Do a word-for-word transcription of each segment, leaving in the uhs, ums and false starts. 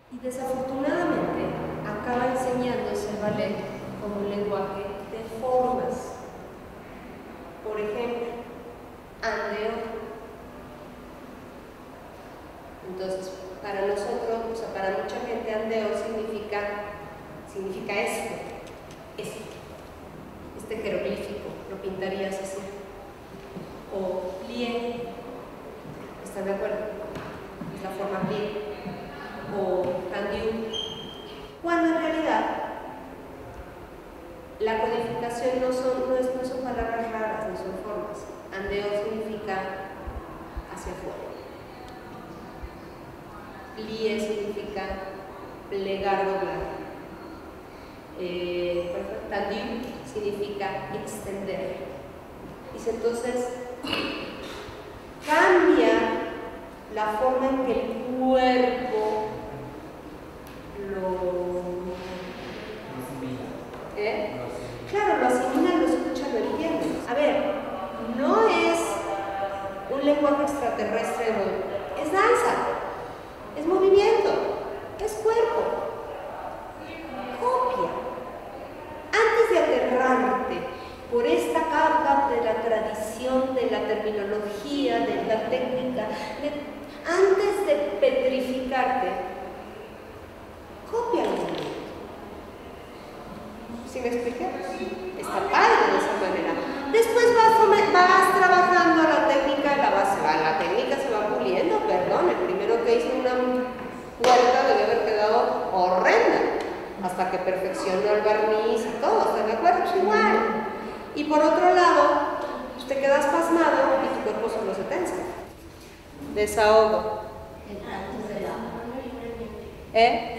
Y desafortunadamente acaba enseñándose el ballet como un lenguaje de formas. Por ejemplo, andeo. Entonces, para nosotros, o sea, para mucha gente, andeo significa, significa esto, esto, este jeroglífico, lo pintarías así. O plie, ¿están de acuerdo? Es la forma plie. O tendu. Cuando en realidad la codificación no son, no, es, no son palabras raras, no son formas. Andeo significa hacia afuera. Plie significa plegar, doblar. Eh, tendu significa extender. Dice entonces, cambia la forma en que el cuerpo lo... ¿Eh? Claro, lo asimila, lo escucha, lo entiende. A ver, no es un lenguaje extraterrestre, no. Es danza, es movimiento, es cuerpo. Copia. Antes de aterrarte por esta capa de la tradición, de la terminología, de la técnica, de, antes de petrificarte, copia el movimiento. ¿Sí me expliqué? Está padre de esa manera. Después vas, vas trabajando la técnica, la, base, la técnica se va puliendo, perdón, el primero que hizo una puerta debe haber quedado horrenda, hasta que perfeccionó el barniz y todo, ¿están de acuerdo? Pues igual. Y por otro lado, pues te quedas pasmado y tu cuerpo solo se tensa. Desahogo. ¿Eh?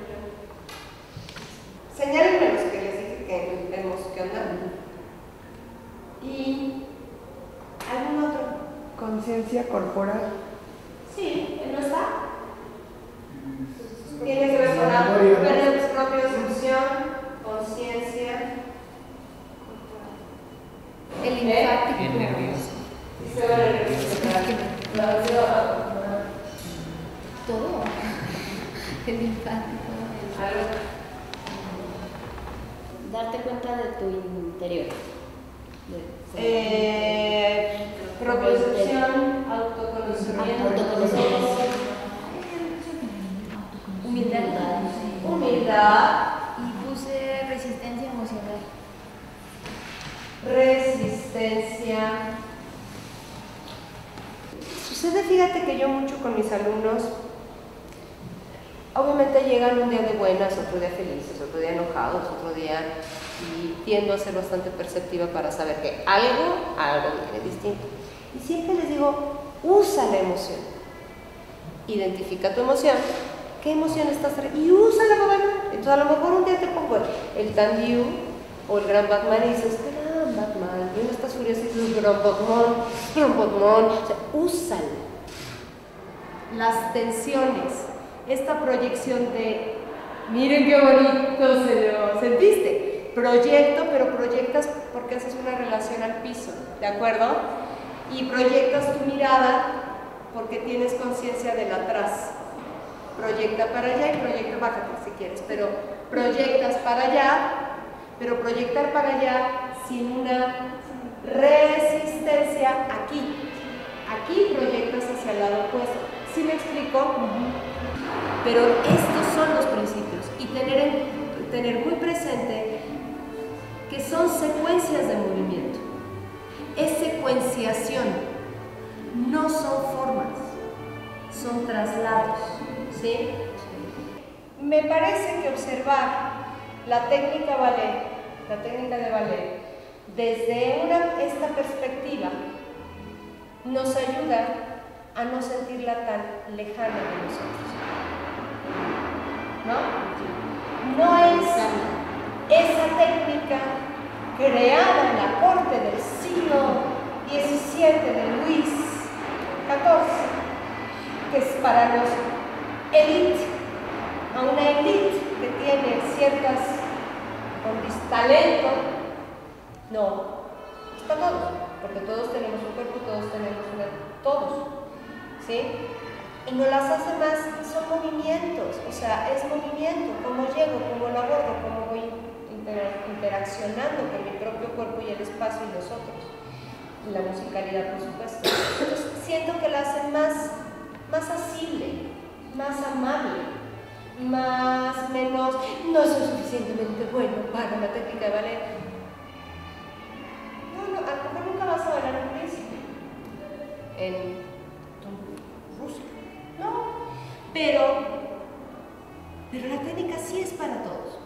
Señálenme los que les dije que vemos qué onda. ¿Y algún otro? Conciencia corporal. Sí, ¿no está? Tiene que ver con la propiocepción, conciencia. El linfático. El nervioso. Todo. El linfático. Darte cuenta de tu interior. De, eh, propiocepción, autoconocimiento, autoconocimiento. humildad. Humildad. Y puse resistencia emocional. Resistencia. Sucede, fíjate que yo mucho con mis alumnos, obviamente llegan un día de buenas, otro día felices, otro día enojados, otro día, y tiendo a ser bastante perceptiva para saber que algo, algo viene distinto. Y siempre les digo, usa la emoción. Identifica tu emoción. ¿Qué emoción estás trayendo? Y úsala, mamá. Entonces a lo mejor un día te pongo el tendu o el gran Batman y dices, gran Batman, y no estás furioso y dices, gran Batman, gran Batman. O sea, úsalo. Las tensiones, esta proyección de, miren qué bonito se lo sentiste. Proyecto, pero proyectas porque haces una relación al piso, ¿de acuerdo? Y proyectas tu mirada porque tienes conciencia del atrás. Proyecta para allá y proyecta, bájate si quieres, pero proyectas para allá, pero proyectar para allá sin una resistencia aquí. Aquí proyectas hacia el lado opuesto. ¿Sí me explico? Uh-huh. Pero estos son los principios y tener, en, tener muy presente que son secuencias de movimiento. Es secuenciación, no son formas, son traslados. ¿Sí? Me parece que observar la técnica ballet, la técnica de ballet, desde una, esta perspectiva, nos ayuda a no sentirla tan lejana de nosotros. ¿No? No es esa técnica creada en la corte del siglo diecisiete de Luis catorce, que es para los élite, a una élite que tiene ciertas con talento. No, está todo, porque todos tenemos un cuerpo, todos tenemos una, todos, ¿sí? y no las hace más, son movimientos, o sea, es movimiento, cómo llego, cómo lo abordo, cómo voy inter interaccionando con mi propio cuerpo y el espacio y los otros, y la musicalidad, por supuesto. Entonces, siento que la hace más, más asible, más amable, más, menos, no soy suficientemente bueno para la técnica de ballet. No, no, a lo mejor nunca vas a bailar un príncipe en Rusia. No, pero, pero la técnica sí es para todos.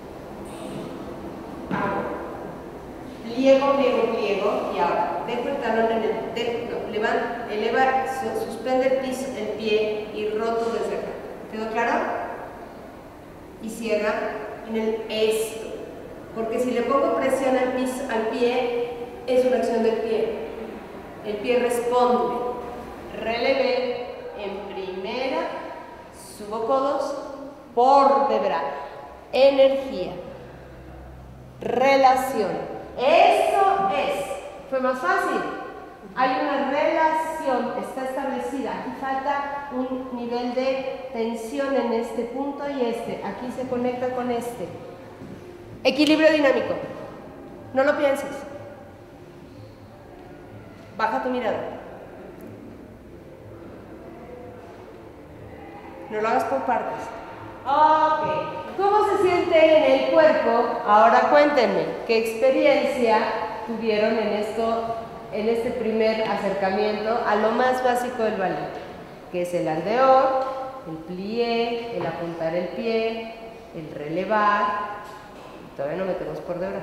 Ahora, pliego, pliego, pliego, y ahora dejo el talón en el, dejo, no, levanta, eleva, su, suspende el, piso, el pie y roto desde acá. ¿Quedó claro? Y cierra en el esto, porque si le pongo presión al, piso, al pie, es una acción del pie. El pie responde. Relevé en primera, subo codos, por detrás, energía, relación. Eso es. Fue más fácil. Hay una relación, está establecida. Aquí falta un nivel de tensión en este punto y este. Aquí se conecta con este. Equilibrio dinámico. No lo pienses. Baja tu mirada. No lo hagas por partes. Ok. ¿Cómo se siente en el cuerpo? Ahora cuéntenme, ¿qué experiencia tuvieron en esto, en este primer acercamiento a lo más básico del ballet? Que es el aldeor, el plié, el apuntar el pie, el relevar. Todavía no metemos por debajo.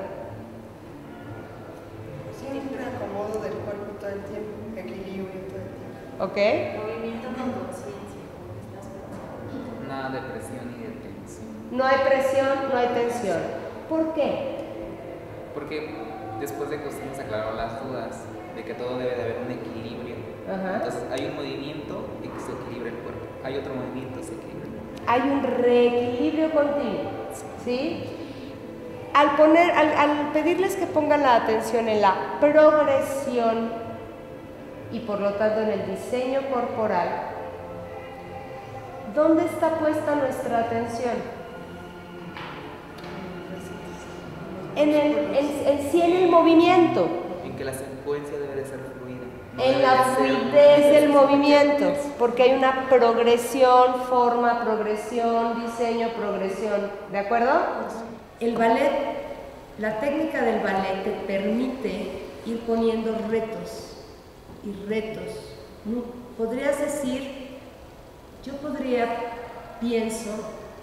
Siempre acomodo del cuerpo todo el tiempo, equilibrio todo el tiempo. ¿Ok? Movimiento con conciencia, como estás pensando. Nada de presión ni de tensión. No hay presión, no hay tensión. ¿Por qué? Porque después de que usted nos aclaró las dudas de que todo debe de haber un equilibrio, Ajá. entonces hay un movimiento y que se equilibra el cuerpo. Hay otro movimiento y se equilibra el cuerpo. Hay un reequilibrio continuo, ¿sí? Al, poner, al, al pedirles que pongan la atención en la progresión y por lo tanto en el diseño corporal, ¿dónde está puesta nuestra atención? En, el, en, en sí en el movimiento, En que la secuencia debe de ser fluida. No en debe la de ser fluidez una del cosa movimiento, que- porque hay una progresión, forma, progresión, diseño, progresión, ¿de acuerdo? El ballet, la técnica del ballet te permite ir poniendo retos y retos. Podrías decir, yo podría, pienso,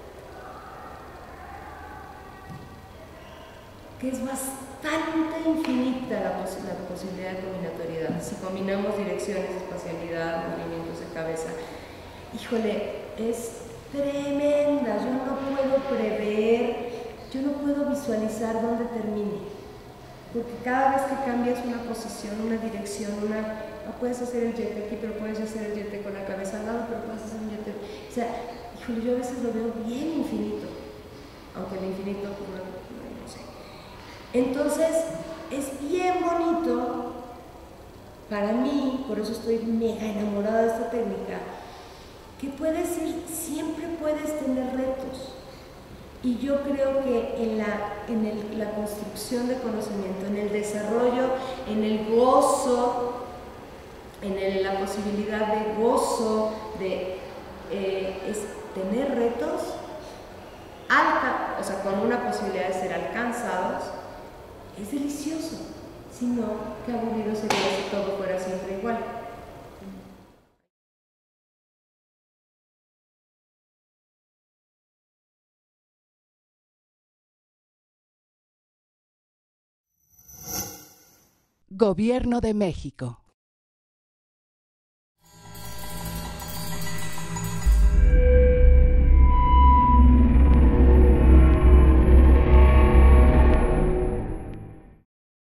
que es bastante infinita la, pos la posibilidad de combinatoriedad. Si combinamos direcciones, espacialidad, movimientos de cabeza, híjole, es tremenda. Yo no puedo prever, yo no puedo visualizar dónde termine, porque cada vez que cambias una posición, una dirección, una, no puedes hacer el yete aquí, pero puedes hacer el yete con la cabeza al lado, pero puedes hacer un yete, o sea, híjole, yo a veces lo veo bien infinito, aunque el infinito, pues, no, no, no sé. Entonces, es bien bonito para mí, por eso estoy mega enamorada de esta técnica, que puedes ir, siempre puedes tener retos. Y yo creo que en, la, en el, la construcción de conocimiento, en el desarrollo, en el gozo, en el, la posibilidad de gozo, de eh, es tener retos, alta, o sea, con una posibilidad de ser alcanzados, es delicioso. Si no, qué aburrido sería si todo fuera siempre igual. Gobierno de México.